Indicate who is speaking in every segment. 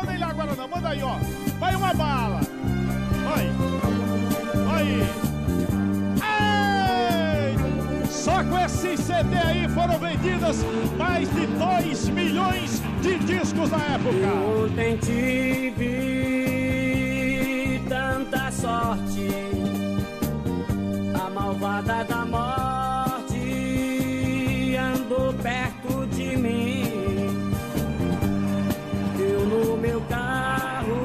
Speaker 1: manda ele agora não, manda aí, ó. Vai uma bala. Vai. Ei! Só com esse CD aí foram vendidas mais de 2 milhões de discos na época.
Speaker 2: Ontem tive tanta sorte, a malvada da morte andou perto de mim. Eu no meu carro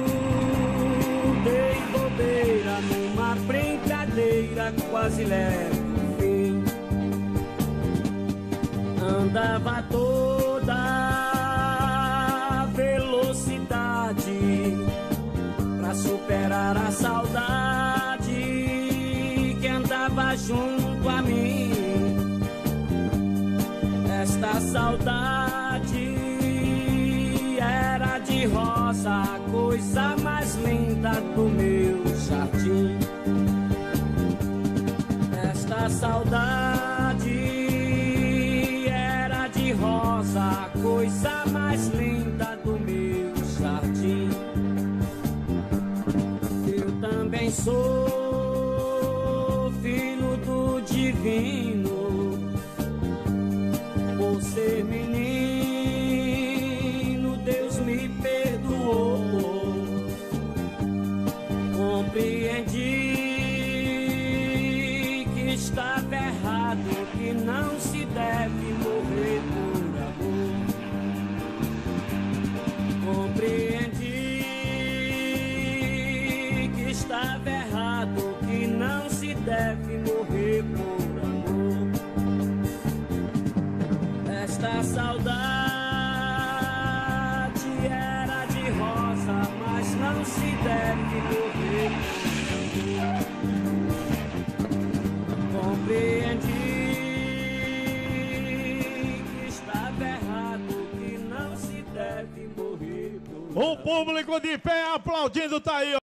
Speaker 2: dei bobeira numa brincadeira, quase levo o fim. Andava toda velocidade pra superar a saudade que andava junto a mim. Esta saudade era de rosa, a coisa mais linda do meu jardim. Esta saudade era de rosa, a coisa mais linda do meu jardim. Eu também sou filho do divino, por ser menino, Deus me perdoou. Compreendi que estava errado, que não se deve morrer por amor. Compreendi que estava errado, que não se deve morrer por amor. Esta saudade era de rosa, mas não se deve morrer por amor. Compreendi que estava errado, que não se deve morrer por amor.
Speaker 1: O público de pé aplaudindo tá aí, ó.